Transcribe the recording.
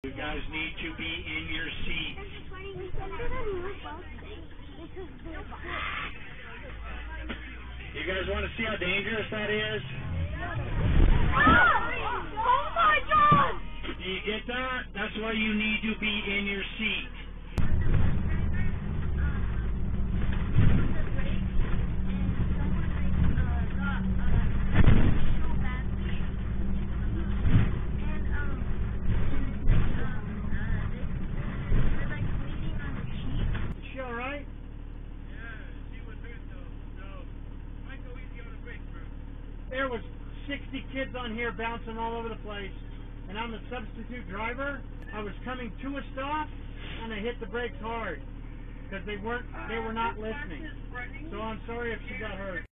You guys need to be in your seats. You guys want to see how dangerous that is? Oh my God! Do you get that? That's why you need to be in your seat. She all right? Yeah, she was hurt though. So, might go easy on the brakes, bro. There was 60 kids on here bouncing all over the place, and I'm the substitute driver. I was coming to a stop, and I hit the brakes hard because they were not listening. So I'm sorry if she got hurt.